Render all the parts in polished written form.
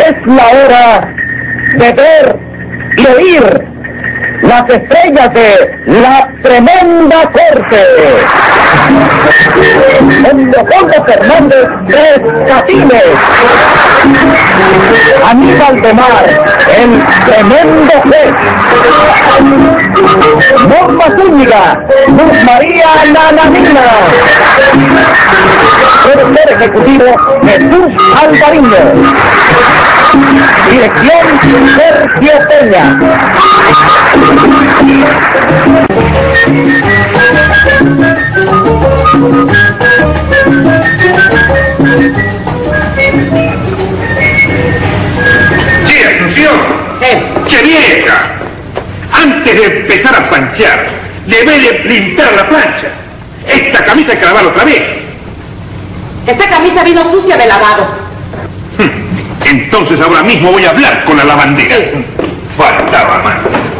es la hora de ver y oír las estrellas de la tremenda corte. Con Leopoldo Fernández Tres Patines, Aníbal de Mar, el tremendo juez, Norma Zúñiga, Luz María Nananina, productor ejecutivo Jesús Alvariño, dirección Sergio Peña. ¡Sí, Asunción! ¡Che vieja! Antes de empezar a planchar, debe de limpiar la plancha. Esta camisa hay que lavarla otra vez. Esta camisa vino sucia de lavado. Entonces ahora mismo voy a hablar con la lavandera. Sí. Faltaba más.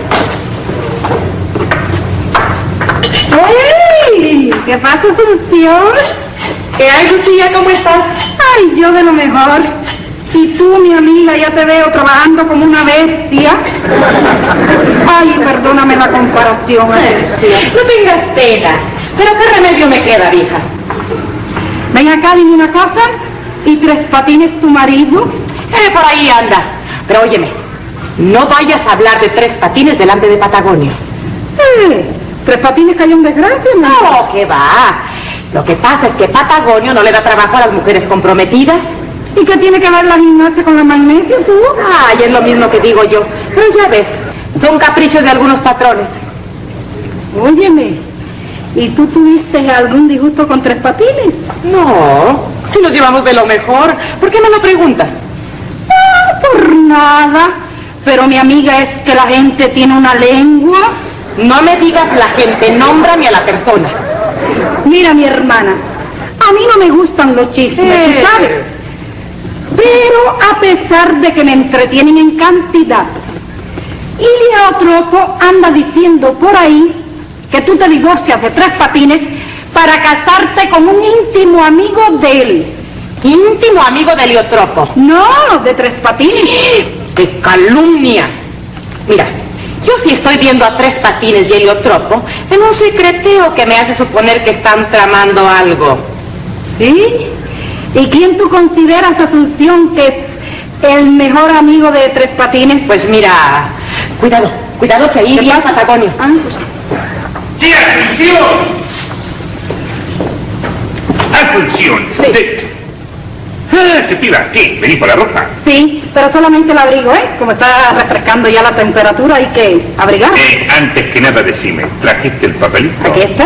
¡Ey! ¿Qué pasa, Asunción? ¿Qué hay, Lucía? ¿Cómo estás? Ay, yo de lo mejor. Y tú, mi amiga, ya te veo trabajando como una bestia. Ay, perdóname la comparación, bestia. No tengas pena. Pero ¿qué remedio me queda, vieja? Ven acá, dime una cosa. ¿Y Tres Patines tu marido? Por ahí anda. Pero óyeme, no vayas a hablar de Tres Patines delante de Patagonio. Tres Patines cayó en desgracia, ¿no? No, ¿qué va? Lo que pasa es que Patagonio no le da trabajo a las mujeres comprometidas. ¿Y qué tiene que ver la gimnasia con la magnesia, tú? Ay, es lo mismo que digo yo. Pero ya ves, son caprichos de algunos patrones. Óyeme, ¿y tú tuviste algún disgusto con Tres Patines? No, si nos llevamos de lo mejor. ¿Por qué me lo preguntas? Ah, por nada. Pero mi amiga, es que la gente tiene una lengua. No me digas la gente, nómbrame a la persona. Mira, mi hermana, a mí no me gustan los chismes, ¿tú sabes? Pero a pesar de que me entretienen en cantidad, Ilia Otropo anda diciendo por ahí que tú te divorcias de Tres Patines para casarte con un íntimo amigo de él. ¿Íntimo amigo de Heliotropo? No, de Tres Patines. ¡Qué calumnia! Mira, yo sí estoy viendo a Tres Patines y Heliotropo en un secreteo que me hace suponer que están tramando algo. ¿Sí? ¿Y quién tú consideras, Asunción, que es el mejor amigo de Tres Patines? Pues mira, cuidado que ahí viene Patagonio. Ah, pues... ¡Sí, Asunción! Asunción. Sí. Se pila, ¿qué? ¿Venís por la ropa? Sí, pero solamente el abrigo, ¿eh? Como está refrescando ya la temperatura, hay que abrigar. Antes que nada decime, ¿trajiste el papelito? Aquí está.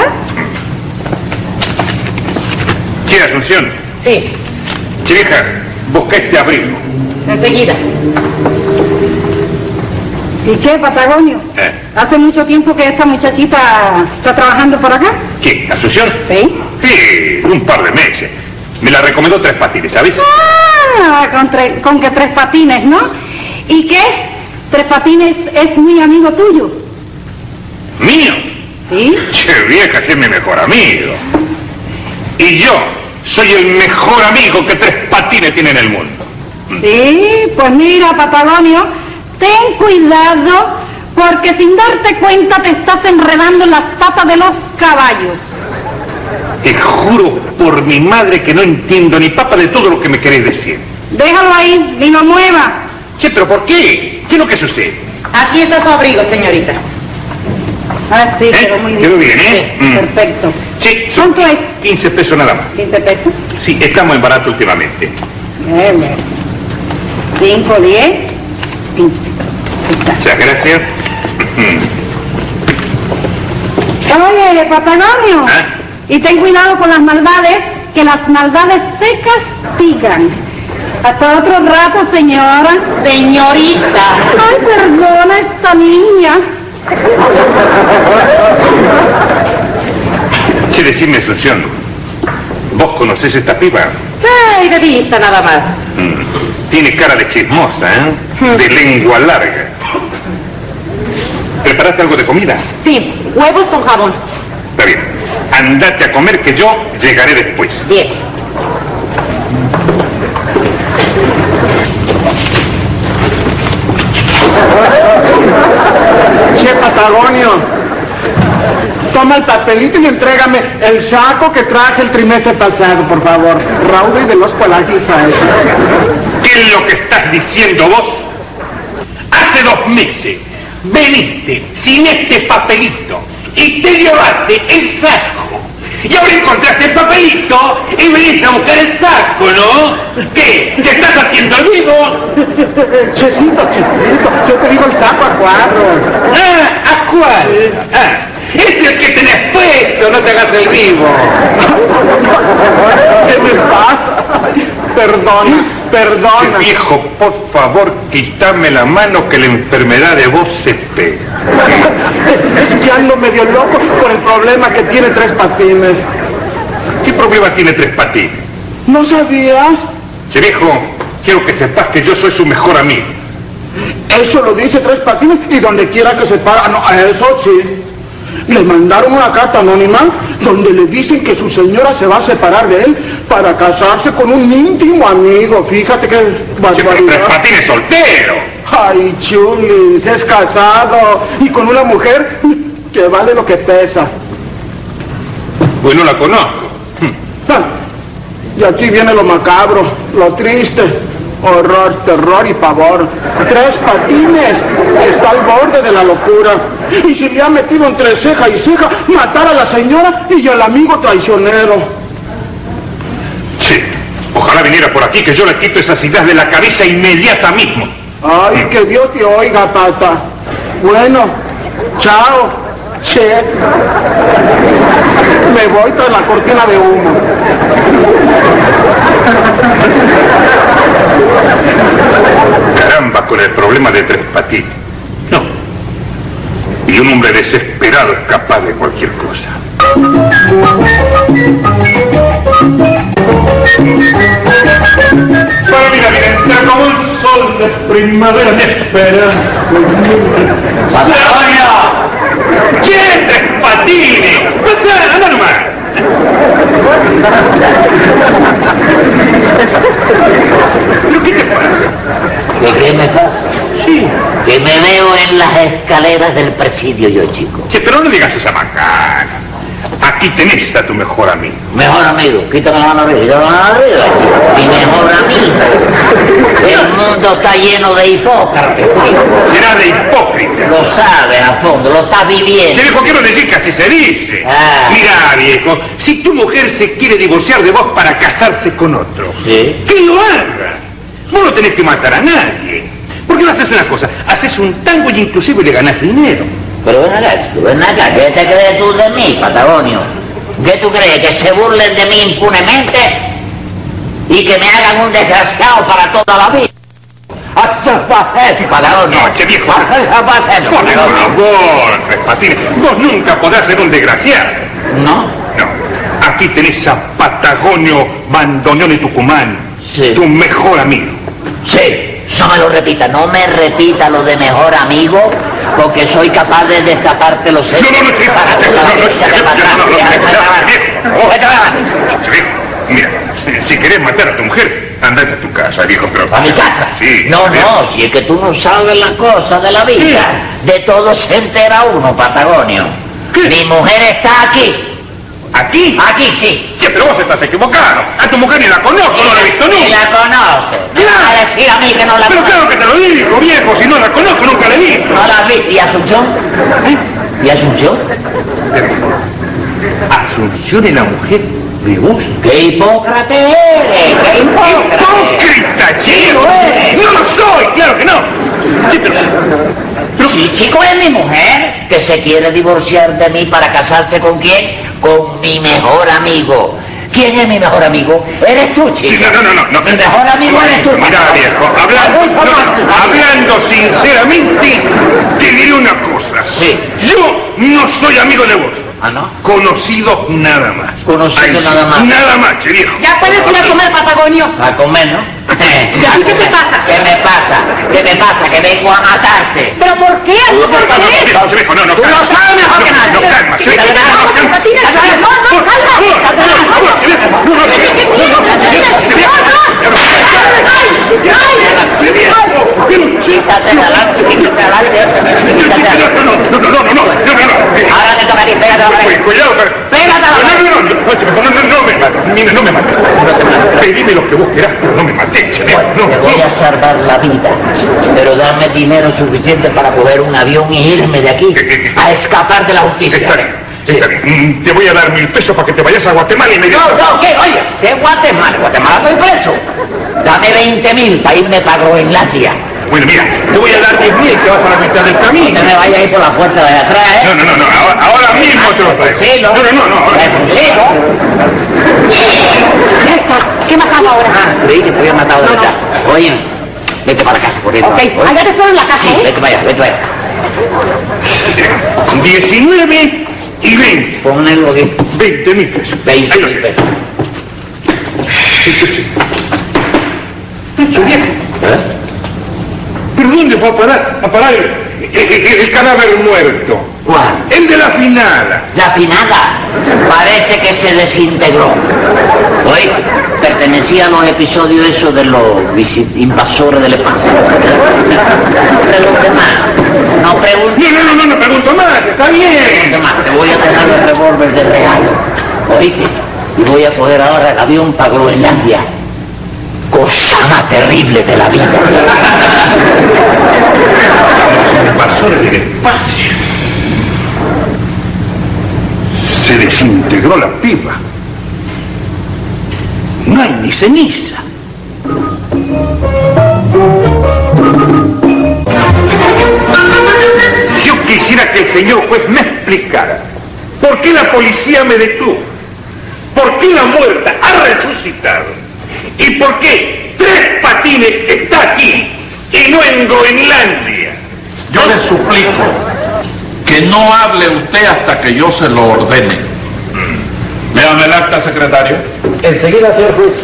Sí, Asunción. Sí, Sí, vieja, busca este abrigo. enseguida. ¿Y qué, Patagonio? ¿Hace mucho tiempo que esta muchachita está trabajando por acá? ¿Qué? ¿Asunción? Sí. Sí, un par de meses. Me la recomendó Tres Patines, ¿sabes? Ah, con que Tres Patines, ¿no? ¿Y qué? Tres Patines es muy amigo tuyo. ¿Mío? ¿Sí? Che, vieja, es mi mejor amigo. Y yo soy el mejor amigo que Tres Patines tiene en el mundo. Sí, pues mira, Patagonio, ten cuidado, porque sin darte cuenta te estás enredando en las patas de los caballos. Te juro por mi madre que no entiendo ni papa de todo lo que me queréis decir. Déjalo ahí, ni lo mueva. Che, ¿pero por qué? ¿Qué es lo que es usted? Aquí está su abrigo, señorita. Ah, sí, quedó muy bien. Quedó bien, ¿eh? Sí, perfecto. Sí, son ¿Cuánto es? 15 pesos nada más. 15 pesos. Sí, estamos en barato últimamente. 5, 10, 15. Ahí está. Muchas gracias. Oye, Patagonio. ¿Ah? Y ten cuidado con las maldades, que las maldades se castigan. Hasta otro rato, señora. Señorita. Ay, perdona esta niña. Che, decime, Asunción, ¿vos conocés esta piba? Ay, de vista nada más. Tiene cara de chismosa, ¿eh? De lengua larga. ¿Preparaste algo de comida? Sí, huevos con jabón. Está bien. Andate a comer que yo llegaré después. Bien. Patagonio, toma el papelito y entrégame el saco que traje el trimestre pasado, por favor. Raudo y de los colágenos a eso. ¿Qué es lo que estás diciendo vos? Hace 2 meses veniste sin este papelito y te llevaste el saco. Y ahora encontraste el papelito y viniste a buscar el saco, ¿no? ¿Qué? ¿Te estás haciendo el vivo? Chesito, yo te digo el saco a cuadros. Ah, ¿a cuál? Ah, es el que tenés puesto, no te hagas el vivo. ¿Qué me pasa? Perdona. Che, viejo, por favor, quítame la mano que la enfermedad de vos se pega. Es que ando medio loco por el problema que tiene Tres Patines. ¿Qué problema tiene Tres Patines? ¿No sabías? Che, viejo, quiero que sepas que yo soy su mejor amigo. Eso lo dice Tres Patines y donde quiera que se para. No, eso sí. Le mandaron una carta anónima donde le dicen que su señora se va a separar de él para casarse con un íntimo amigo. Fíjate qué Che, pero Tres barbaridad. Patines es soltero. Ay, Chulis, es casado y con una mujer que vale lo que pesa. Pues no la conozco. Ah, y aquí viene lo macabro, lo triste. Horror, terror y pavor. Tres Patines está al borde de la locura. Y se le ha metido entre ceja y ceja matar a la señora y al amigo traicionero. Sí, ojalá viniera por aquí que yo le quito esas ideas de la cabeza inmediata mismo. Ay, que Dios te oiga, pata. Bueno, chao. Che. Me voy tras la cortina de humo. Caramba, con el problema de Tres Patines. No. Y un hombre desesperado es capaz de cualquier cosa. Para mira, entra como el sol de primavera me espera. ¡Patagonia! ¡Che, Tres Patines! ¡Pasa, anda nomás! ¿Pero qué te pasa? ¿Qué me pasa? Sí. Que me veo en las escaleras del presidio yo, chico. Che, pero no digas esa macana. Aquí tenés a tu mejor amigo. Mejor amigo, quítame la mano arriba, quítame la mano arriba, chico. Mi mejor amigo. El mundo está lleno de hipócritas, chico. Será de hipócrita. Lo sabes a fondo, lo estás viviendo. Che, viejo, quiero decir que así se dice. Ah. Mirá, viejo, si tu mujer se quiere divorciar de vos para casarse con otro, Sí. que lo haga. Vos no tenés que matar a nadie. ¿Por qué no haces una cosa? Haces un tango y inclusive le ganás dinero. Pero ven acá, ¿qué te crees tú de mí, Patagonio? ¿Qué tú crees? ¿Que se burlen de mí impunemente? ¿Y que me hagan un desgraciado para toda la vida? Patagonio. No, che, viejo. Por Por favor, Tres Patines, vos nunca podrás ser un desgraciado. ¿No? No. Aquí tenés a Patagonio Bandoneón y Tucumán, Sí. tu mejor amigo. Sí. No me lo repita, no me repita lo de mejor amigo, porque soy capaz de destaparte los hechos. No, che, para toda la viejo, mira, si querés matar a tu mujer, andate a tu casa, viejo, pero... ¿A mi casa? Sí. No, si es que tú no sabes las cosas de la vida. De todo se entera uno, Patagonio. ¿Qué? Mi mujer está aquí. ¿Aquí? Aquí sí. Che, pero vos estás equivocado. A tu mujer ni la conozco, no la he visto Ni nunca. la conoce. Me Claro. va a decir a mí que no la Pero conoce. claro que te lo digo, viejo, si no la conozco, nunca la he visto. ¿No la has visto? ¿Y Asunción? ¿Y Asunción? Asunción es la mujer de vos. ¡Qué hipócrita eres! ¡Qué hipócrita! ¡Hipócrita, chico! Sí, ¡No lo soy! ¡Claro que no! Sí, pero Sí, chico, es mi mujer que se quiere divorciar de mí para casarse ¿con quién? Con mi mejor amigo. ¿Quién es mi mejor amigo? Eres tú, chico. Sí, no. Mi mejor amigo eres tú. Mirá, viejo, hablando sinceramente, te diré una cosa. Sí. Yo no soy amigo de vos. ¿Ah, no? Conocidos nada más. Conocidos nada más. Nada más, che, viejo. Ya puedes ir a comer, Patagonio. A comer, ¿no? ¿Y a ti qué te pasa? ¿Qué me pasa? ¿Qué me pasa? Que vengo a matarte. ¿Pero por qué? ¿Por qué? Viejo, che, viejo, no, Tú calma. lo sabes mejor que nadie. No, calma, che, viejo. Quítate la mano, calma. Patines, no, Por favor, che, viejo. Quítate de adelante, quítate de adelante. Quítate de adelante. No, lo que vos querás, pero no me mates, Chanel. No, Te voy a salvar la vida, pero dame dinero suficiente para coger un avión y irme de aquí a escapar de la justicia. Está bien, está bien. Te voy a dar 1000 pesos para que te vayas a Guatemala y me digas... No, ¿qué? Oye, ¿qué Guatemala? Guatemala estoy preso. Dame 20.000 para irme para Groenlandia. Bueno, mira, te voy a dar 10.000 y te vas a la mitad del No camino. te me vayas a ir por la puerta de atrás, ¿eh? No, ahora mismo te lo traigo. Consigo. No, ahora. Consigo. Ya está. ¿Qué más hago ahora? Ah, creí que te había matado de verdad. Oye, vete para la casa, corriendo. Ok, allá te espero en la casa, Sí, ¿eh? vete para allá. 19 y 20. Ponelo aquí. 20.000 pesos. 20.000 pesos. Eso, viejo. ¿Eh? ¿Pero dónde fue a parar el cadáver muerto? ¿Cuál? El de la finada. La finada parece que se desintegró. Oye, pertenecía a los episodios esos de los invasores del espacio. No pregunte más. No pregunte No pregunto más, está bien. más. Te voy a dejar el revólver de regalo. Oíste, y voy a coger ahora el avión para Groenlandia. Cosa más terrible de la vida. Los invasores del espacio. Se desintegró la piba. No hay ni ceniza. Yo quisiera que el señor juez me explicara por qué la policía me detuvo, por qué la muerta ha resucitado y por qué Tres Patines está aquí y no en Groenlandia. Yo le suplico que no hable usted hasta que yo se lo ordene. Léame el acta, secretario. Enseguida, señor juez.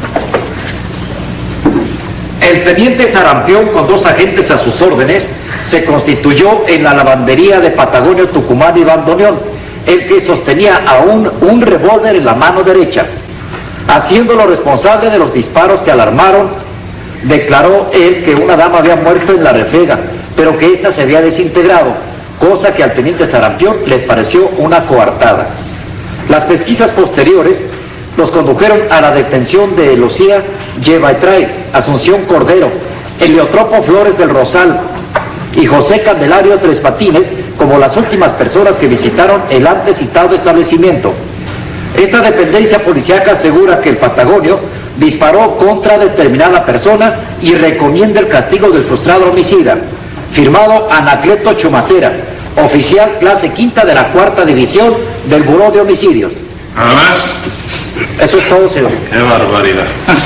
El teniente Sarampión, con 2 agentes a sus órdenes, se constituyó en la lavandería de Patagonio, Tucumán y Bandoneón, el que sostenía aún un revólver en la mano derecha. Haciéndolo responsable de los disparos que alarmaron, declaró él que una dama había muerto en la refriega, pero que ésta se había desintegrado, cosa que al teniente Sarampión le pareció una coartada. Las pesquisas posteriores los condujeron a la detención de Lucía Llevaitray, Asunción Cordero, Heliotropo Flores del Rosal y José Candelario Tres Patines como las últimas personas que visitaron el antes citado establecimiento. Esta dependencia policíaca asegura que el Patagonio disparó contra determinada persona y recomienda el castigo del frustrado homicida. Firmado Anacleto Chumacera, oficial clase 5ª de la 4ª División del Buró de Homicidios. ¿Nada más? Eso es todo, señor. ¡Qué barbaridad!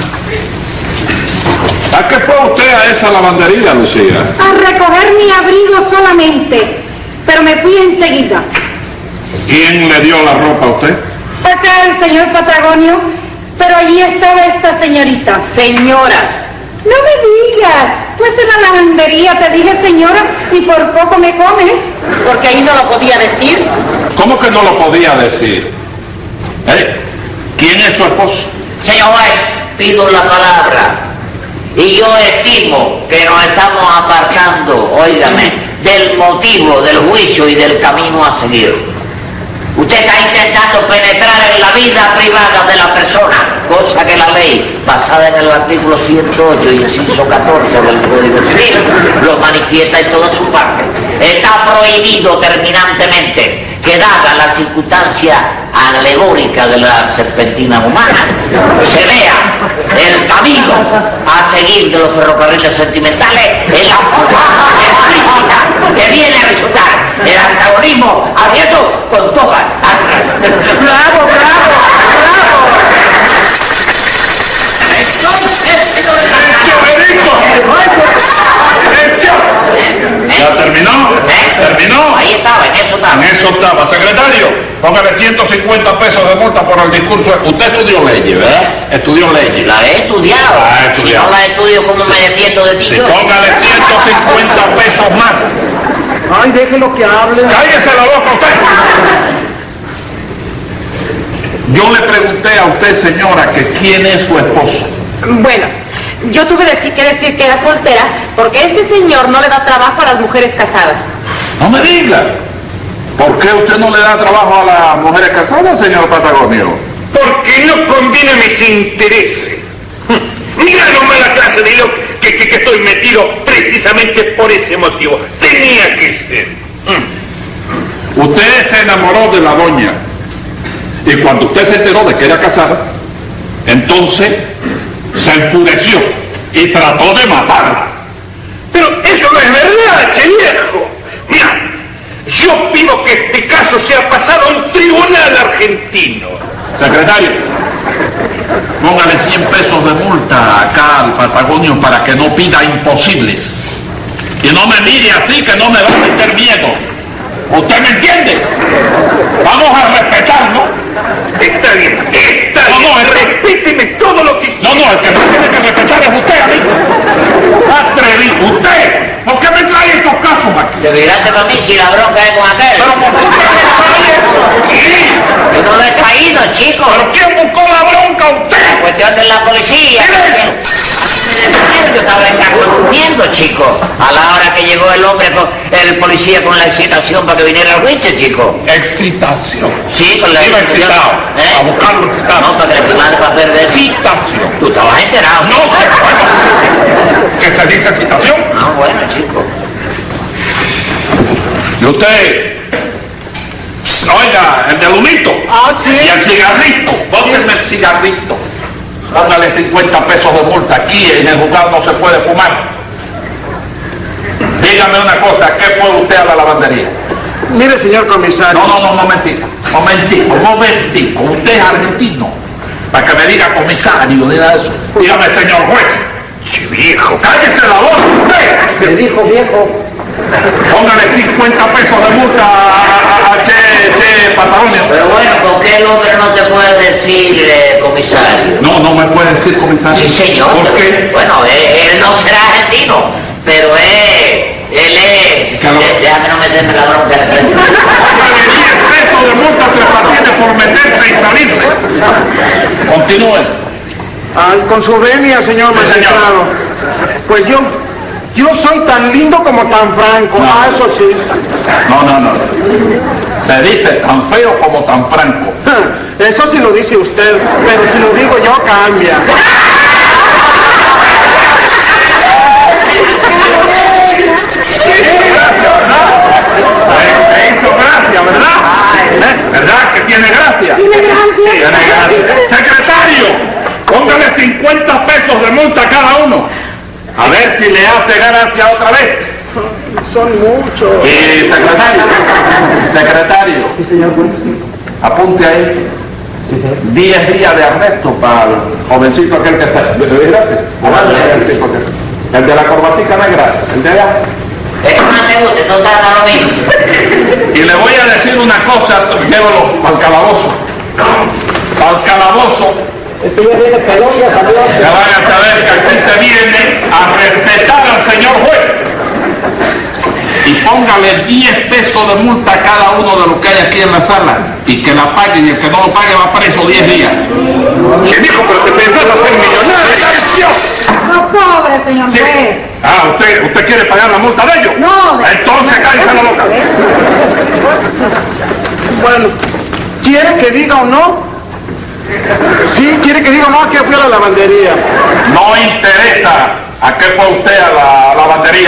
¿A qué fue usted a esa lavandería, Lucía? A recoger mi abrigo solamente, pero me fui enseguida. ¿Quién le dio la ropa a usted? Acá el señor Patagonio, pero allí estaba esta señorita. Señora. No me digas, pues en la lavandería te dije señora y por poco me comes. Porque ahí no lo podía decir. ¿Cómo que no lo podía decir? ¿Quién es su esposo? Señor juez, pido la palabra. Y yo estimo que nos estamos apartando, óigame, del motivo del juicio y del camino a seguir. Usted está intentando penetrar en la vida privada de la persona, cosa que la ley, basada en el artículo 108 y inciso 14 del Código Civil, lo manifiesta en toda su parte. Está prohibido terminantemente que, dada la circunstancia alegórica de la serpentina humana, se vea el camino a seguir de los ferrocarriles sentimentales en la forma explícita que viene a resultar el antagonismo abierto con toda. ¡Bravo, bravo! ¿Ya terminó? ¿Terminó? Ahí estaba, en eso estaba. En eso estaba. Secretario, póngale 150 pesos de multa por el discurso. Usted estudió leyes, ¿verdad? Estudió leyes. La he estudiado. La he estudiado. Si no la estudio, ¿cómo me defiendo de ti? Sí, póngale 150 pesos más. Ay, déjelo que hable. ¡Cállese la boca usted! Yo le pregunté a usted, señora, que quién es su esposo. Bueno, yo tuve que decir que era soltera porque este señor no le da trabajo a las mujeres casadas. No me diga. ¿Por qué usted no le da trabajo a las mujeres casadas, señor Patagonio? Porque no conviene a mis intereses. clase de lío que estoy metido precisamente por ese motivo. Tenía que ser. Usted se enamoró de la doña y cuando usted se enteró de que era casada, entonces se enfureció y trató de matarla. Pero eso no es verdad, che viejo. Mira, yo pido que este caso sea pasado a un tribunal argentino. Secretario, póngale 100 pesos de multa acá al Patagonio para que no pida imposibles. Y no me mire así, que no me va a meter miedo. ¿Usted me entiende? Vamos a respetarnos. Está bien, está bien. No, respéteme todo lo que quiera. No, el que me tiene que respetar es usted, amigo. Atrevido, usted. ¿Por qué me trae estos casos aquí? Te miraste para mí si la bronca es con aquel. ¿Pero por qué usted me trae eso? Yo no lo he traído, chico. ¿Pero quién buscó la bronca? ¿Usted? Cuestión de la policía. ¿Qué ha hecho? Yo estaba en casa durmiendo, chico. A la hora que llegó el hombre, el policía con la excitación para que viniera el juicio, chico. Excitación. Sí, con la Iba excitación. excitado. A buscarlo excitado. No, para que le firmara el papel de Excitación. Tú estabas enterado. No sé, bueno. ¿Qué se dice excitación? No, bueno, chico. Y usted, oiga, el del humito. Ah, sí. Y el cigarrito. Pónganme el cigarrito. Póngale 50 pesos de multa. Aquí en el juzgado no se puede fumar. Dígame una cosa, ¿qué fue usted a la lavandería? Mire, señor comisario. No, momentito. Usted es argentino. Para que me diga comisario, diga eso. Dígame, señor juez. Che viejo. ¡Cállese la voz, usted! Le dijo viejo. Póngale 50 pesos de multa a Che Patagonio. Pero bueno, ¿por qué el hombre no te puede decir comisario? No me puede decir comisario. Sí, señor. ¿Por qué? Bueno, él no será argentino, pero él es... Déjame no meterme la bronca. Póngale 10 pesos de multa a Tres Patines por meterse y salirse. Continúe. Con su venia, señor Sí, señor. magistrado. Pues yo soy tan lindo como tan franco. No. Ah, eso sí. No. Se dice tan feo como tan franco. Eso sí lo dice usted, pero si lo digo yo cambia. Me hizo gracia, ¿verdad? ¿Verdad que tiene gracia? ¿Tiene gracia? Tiene gracia. Secretario, póngale 50 pesos de multa a cada uno. A ver si le hace gracia otra vez. Son muchos. Y secretario, Sí, señor juez. apunte ahí. Sí, señor. 10 días de arresto para el jovencito aquel que está. ¿Le gratis? El de la corbatica negra, el de allá. Es que no te gusta, tú estás a lo mismo. Y le voy a decir una cosa, llévalo al calabozo. Al calabozo. Esto ya viene pelón, ya salió. Ya van a saber que aquí se viene a respetar al señor juez. Y póngale 10 pesos de multa a cada uno de los que hay aquí en la sala. Y que la pague, y el que no lo pague va preso 10 días. Che viejo, pero te pensás hacer millonario. No, pobre señor Sí. juez. Ah, ¿usted quiere pagar la multa de ellos? No, Entonces cállese la boca. Bueno, ¿quiere que diga o no? Sí, ¿quiere que diga o no? Que fui a la lavandería. No interesa a qué fue usted a la lavandería.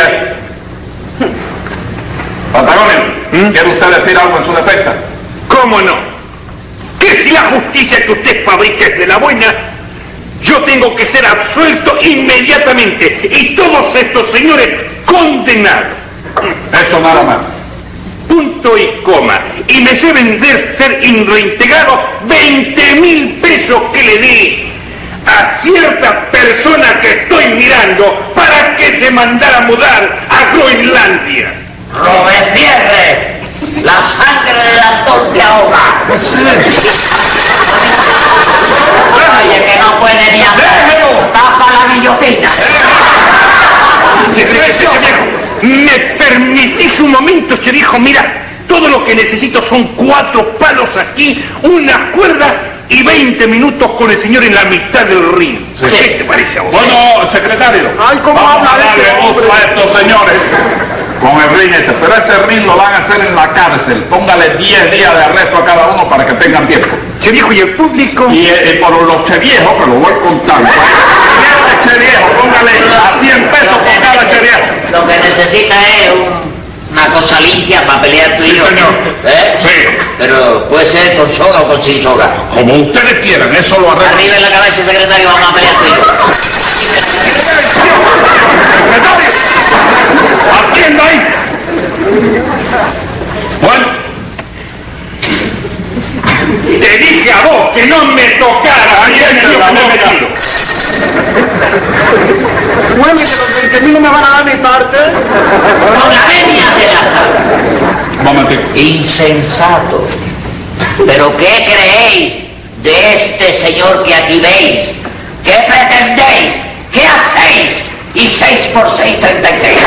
Patagonio, ¿quiere usted decir algo en su defensa? ¿Cómo no? Que si la justicia que usted fabrica es de la buena, yo tengo que ser absuelto inmediatamente y todos estos señores condenados. Eso nada más. Punto y coma. Y me deben de ser reintegrados 20.000 pesos que le di a cierta persona que estoy mirando para que se mandara a mudar a Groenlandia. Robespierre, la sangre del actor te ahoga. Oye, que no puede ni hablar. Tapa la guillotina. ¿Me permitís un momento? Se dijo, mira, todo lo que necesito son 4 palos aquí, una cuerda y 20 minutos con el señor en la mitad del ring. Sí. ¿Qué te parece a vos? Bueno, secretario, Ay, ¿cómo vamos a habla darle este hombre? gusto a estos señores con el ring ese, pero ese ring lo van a hacer en la cárcel. Póngale 10 días de arresto a cada uno para que tengan tiempo. Se dijo, y el público... Y por los che viejos, que lo voy contando. Che viejo, póngale necesita es una cosa limpia para pelear tú y Sí, yo. señor. Sí. Pero puede ser con soga o con sin soga. Como ustedes quieran, eso lo arreglo. Arriba en la cabeza, secretario, vamos a pelear tú y yo. ¡Secretario! ¡Atienda ahí! Bueno, te dije a vos que no me tocara. Ahí es lo que me he metido. Bueno, ¿y que los 20.000 no me van a dar mi parte? Con la venia de la sala. Un momentico. Insensato. ¿Pero qué creéis de este señor que aquí veis? ¿Qué pretendéis? ¿Qué hacéis? Y 6 por 6, 36.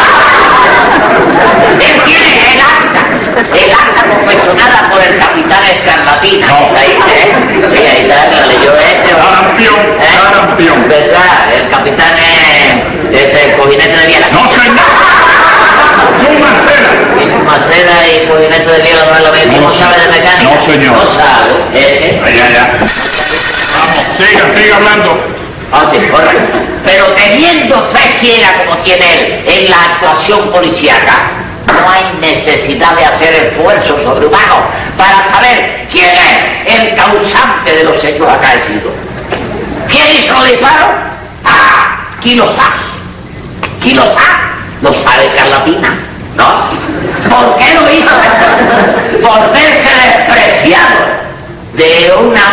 Él tiene el acta confeccionada por el capitán Escarlatina. No. Ahí, sí, ahí está, que lo leyó este. Sarampión, sarampión. ¿Verdad? El capitán es el cojinete de biela. No, señor. Chumacera. Y fumacera y cojinete de biela no es lo mismo. ¿No sabe de mecánica? No, señor. No sabe. Ya. Vamos, siga hablando. Ah, sí, correcto. Pero teniendo fe ciega como tiene él en la actuación policíaca, no hay necesidad de hacer esfuerzos sobrehumanos para saber quién es el causante de los hechos acaecidos. ¿Quién hizo los disparos? Ah, ¿quién lo sabe? ¿Quién lo sabe? Lo sabe Escarlatina, ¿no? ¿Por qué lo hizo? Por verse despreciado de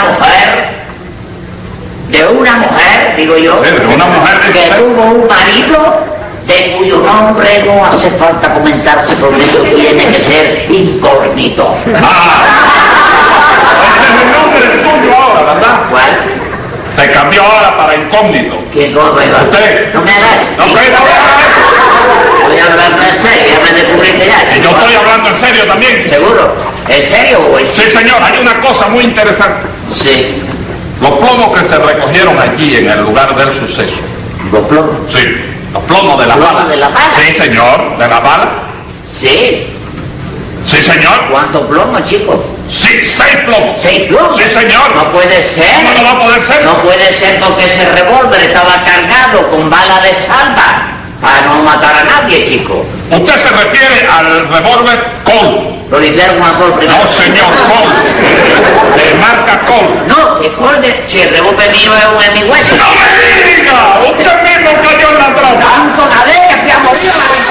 una mujer, digo yo, Sí, de una mujer de que usted. tuvo un marido de cuyo nombre no hace falta comentarse, porque eso tiene que ser incógnito. Ese es el nombre suyo ahora, ¿verdad? ¿Cuál? Se cambió ahora para incógnito. ¿Quién corre? Usted. No me hagas. No, pero no. Voy a hablar en serio, ya me descubriste ya. Y yo chico. estoy hablando en serio también. ¿Seguro? ¿En serio o en Sí, señor, hay una cosa muy interesante. Sí. Los plomos que se recogieron allí en el lugar del suceso. ¿Los plomos? Sí, los plomos de la ¿Plomos bala. de la bala? Sí, señor, de la bala. Sí. Sí, señor. ¿Cuántos plomos, chicos? Sí, 6 plomos. 6 plomos. Sí, señor. No puede ser. ¿Cómo no va a poder ser? No puede ser porque ese revólver estaba cargado con bala de salva para no matar a nadie, chico. Usted se refiere al revólver Colt. Lo limpiaron con alcohol primero. No, señor, Colt. De marca Colt. No, que colde, si el revólver mío es un hemigüeso. ¡No me diga! Usted mismo cayó en la trampa. Tanto nadé que fui a morir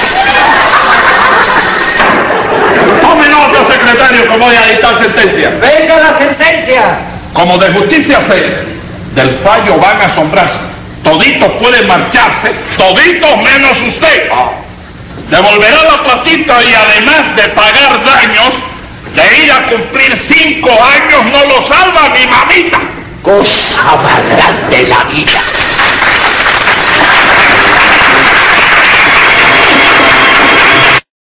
Tome nota, secretario, que voy a dictar sentencia. ¡Venga la sentencia! Como de justicia se del fallo van a asombrarse. Toditos pueden marcharse, toditos menos usted. Devolverá la platita y además de pagar daños, de ir a cumplir 5 años no lo salva mi mamita. cosa más grande de la vida.